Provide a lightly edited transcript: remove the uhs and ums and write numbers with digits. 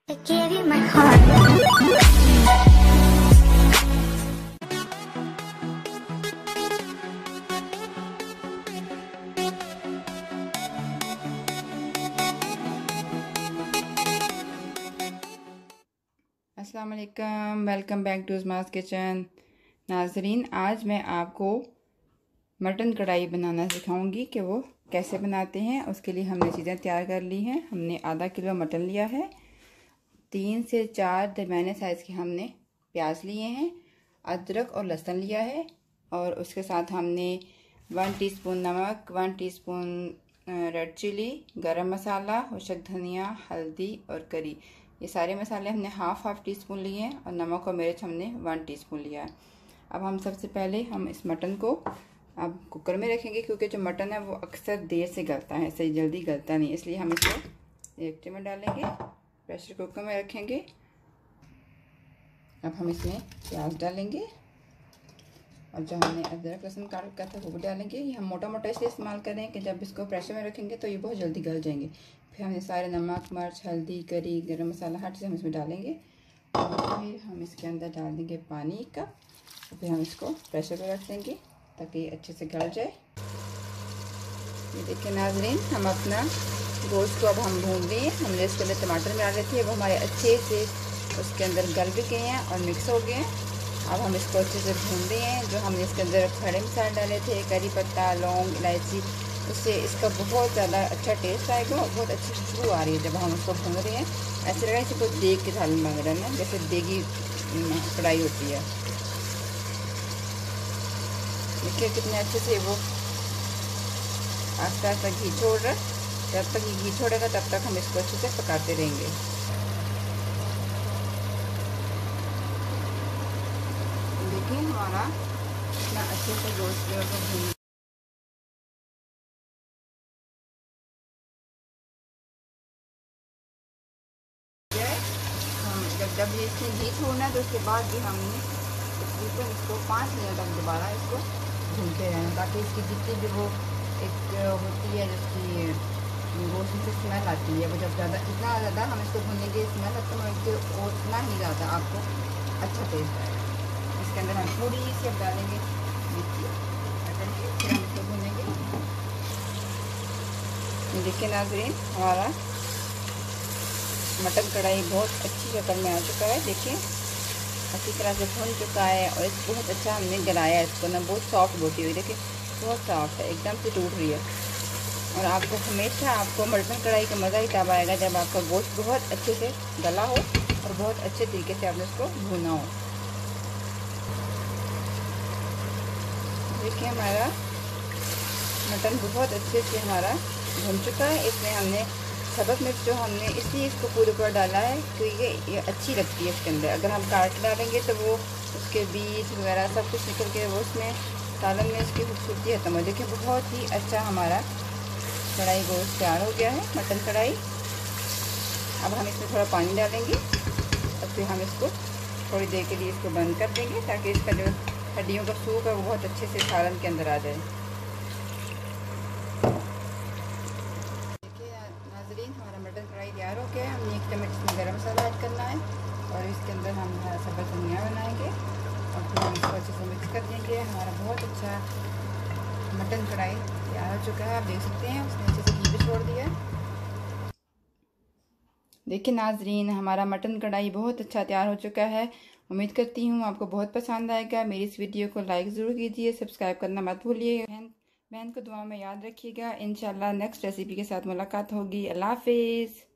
I gave you my heart. अस्सलाम वालेकुम, welcome back to Usma's kitchen. नाजरीन, आज मैं आपको मटन कढ़ाई बनाना सिखाऊंगी कि वो कैसे बनाते हैं। उसके लिए हमने चीज़ें तैयार कर ली हैं। हमने आधा किलो मटन लिया है, 3 से 4 दरमियाने साइज़ के हमने प्याज लिए हैं, अदरक और लहसुन लिया है, और उसके साथ हमने 1 टीस्पून नमक, 1 टीस्पून रेड चिली, गरम मसाला, खुशक धनिया, हल्दी और करी, ये सारे मसाले हमने हाफ टीस्पून लिए हैं, और नमक और मिर्च हमने 1 टीस्पून लिया है। अब हम सबसे पहले हम इस मटन को अब कुकर में रखेंगे, क्योंकि जो मटन है वो अक्सर देर से गलता है, सही जल्दी गलता नहीं, इसलिए हम इसको एक में डालेंगे, प्रेशर कुकर में रखेंगे। अब हम इसमें प्याज डालेंगे, और जो हमने अदरक लहसुन काट रखा था वो भी डालेंगे। ये हम मोटा मोटा इसलिए इस्तेमाल करें कि जब इसको प्रेशर में रखेंगे तो ये बहुत जल्दी गल जाएंगे। फिर हम ये सारे नमक, मिर्च, हल्दी, करी, गरम मसाला, हर चीज़ हम इसमें डालेंगे, और फिर हम इसके अंदर डाल देंगे पानी 1 कप। फिर हम इसको प्रेशर पर रख देंगे ताकि ये अच्छे से गल जाए। ये देखिए नाजरीन, हम अपना गोश्त को अब हम भून रहे हैं। हमने इसके अंदर टमाटर डाले थे, वो हमारे अच्छे से उसके अंदर गल भी गए हैं और मिक्स हो गए हैं। अब हम इसको अच्छे से भून रहे हैं। जो हमने इसके अंदर खड़े मसाले डाले थे, करी पत्ता, लौंग, इलायची, उससे इसका बहुत ज़्यादा अच्छा टेस्ट आएगा और बहुत अच्छी खुशबू आ रही है जब हम उसको भून रहे हैं। ऐसे लगा जैसे कोई देग के थाली मांग रहे हैं, जैसे देगी कढ़ाई होती है। देखिए कितने अच्छे से वो आस्ता आस्ता घी छोड़ रहा है। जब तक ये घी छोड़ेगा तब तक हम इसको अच्छे से पकाते रहेंगे। देखिए हमारा इतना अच्छे से गोश्त जो है भून जाए। हम जब ये इसमें घी छोड़ना है तो उसके बाद भी हमने तकरीबन इसको 5 मिनट तक दोबारा इसको भूनते रहना, ताकि इसकी जितनी भी वो एक होती है जिसकी गोश्त से स्मेल आती है, वो जब जितना ज़्यादा हम इसको भूनेंगे स्मेल खत्म होगी, उतना ही ज़्यादा आपको अच्छा टेस्ट आएगा। इसके अंदर हम थोड़ी सी अब डालेंगे मिर्ची मटन की, फिर हम इसको भूनेंगे। देखिए नाजरीन, हमारा मटन कढ़ाई बहुत अच्छी शक्ल में आ चुका है। देखिए अच्छी तरह से भून चुका है, और इस बहुत अच्छा हमने गलाया है इसको ना, बहुत सॉफ्ट बोटी हुई। देखिए बहुत सॉफ्ट है, एकदम से टूट रही है। और आपको हमेशा आपको मटन कढ़ाई का मज़ा ही तब आएगा जब आपका गोश्त बहुत अच्छे से गला हो और बहुत अच्छे तरीके से आपने इसको भुना हो। देखिए हमारा मटन बहुत अच्छे से हमारा भुन चुका है। इसमें हमने सब्ज़ मिर्च जो हमने इसलिए इसको पूरे ऊपर डाला है क्योंकि ये अच्छी लगती है इसके अंदर। अगर हम काट डालेंगे तो वो उसके बीज वगैरह सब कुछ निकल के वो उसमें सालन में इसकी खूबसूरती खत्म हो। देखिए बहुत ही अच्छा हमारा कढ़ाई गोश्त तैयार हो गया है, मटन कढ़ाई। अब हम इसमें थोड़ा पानी डालेंगे, और फिर हम इसको थोड़ी देर के लिए इसको बंद कर देंगे ताकि इसका जो हड्डियों का सूप है वो बहुत अच्छे से सालन के अंदर आ जाए। हमारा मटन कढ़ाई तैयार हो गया है। हमने 1 चम्मच इसमें गरम मसाला ऐड करना है, और इसके अंदर हम सब्ज़ धनिया बनाएंगे, और फिर हम इसको अच्छे से मिक्स कर देंगे। हमारा बहुत अच्छा मटन कढ़ाई तैयार हो चुका है, आप देख सकते हैं उसने अच्छे से घी भी छोड़ दिया। देखिए नाजरीन, हमारा मटन कढ़ाई बहुत अच्छा तैयार हो चुका है। उम्मीद करती हूँ आपको बहुत पसंद आएगा। मेरी इस वीडियो को लाइक ज़रूर कीजिए, सब्सक्राइब करना मत भूलिए। बहन को दुआ में याद रखिएगा। इंशाल्लाह नेक्स्ट रेसिपी के साथ मुलाकात होगी। अल्लाह हाफिज़।